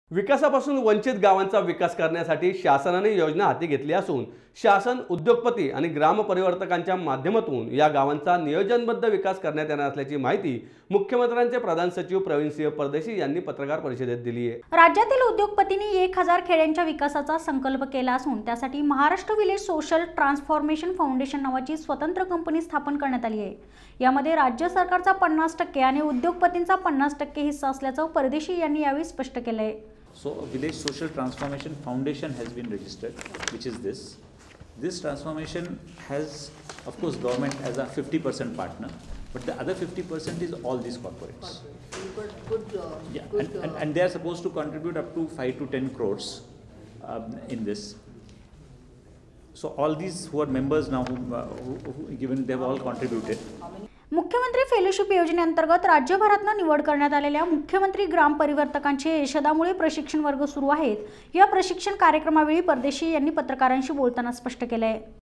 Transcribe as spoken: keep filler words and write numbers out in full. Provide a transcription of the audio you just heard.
विकासापासून वंचित गावांचा विकास करण्यासाठी शासनाने योजना हाती घेतली असून शासन, उद्योगपती आणि ग्रामपरिवर्तकांच्या माध्यमातून या गावांचा नियोजनबद्ध विकास करण्यात येणार असल्याची माहिती मुख्यमंत्र्यांचे प्रधान सचिव प्रवीण सिंह परदेशी यांनी पत्रकार परिषदेत दिली आहे। राज्यातील उद्योगपतींनी एक हजार खेड्यांच्या विकासाचा संकल्प केला असून त्यासाठी Maharashtra village social transformation foundation नावाची स्वतंत्र कंपनी स्थापन करण्यात आली आहे। यामध्ये राज्य सरकारचा पन्नास टक्के आणि उद्योगपतींचा पन्नास टक्के हिस्सा असल्याचं परदेशी यांनी यावेळी स्पष्ट केलं आहे। So a village social transformation foundation has been registered, which is this. This transformation has, of course, government as a fifty percent partner, but the other fifty percent is all these corporates. Good, good, uh, Yeah, good, and, uh, and, and they are supposed to contribute up to five to ten crores um, in this. So all these who are members now, who, uh, who, who given they have all contributed. मुख्यमंत्री fellowship योजनेअंतर्गत राज्यभरातून निवड करण्यात आलेल्या मुख्यमंत्री ग्राम परिवर्तकांचे यशदामुळे प्रशिक्षण वर्ग सुरू आहेत। या प्रशिक्षण कार्यक्रमावेळी परदेशी यांनी पत्रकारांशी बोलताना स्पष्ट केले आहे।